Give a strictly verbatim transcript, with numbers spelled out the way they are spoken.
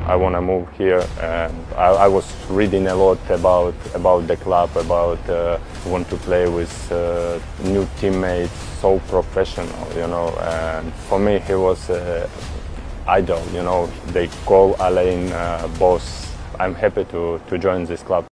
I want to move here. And I, I was reading a lot about about the club, about uh, want to play with uh, new teammates, so professional, you know. And for me, he was uh, idol, you know. They call Al-Aynom uh, boss. I'm happy to to join this club.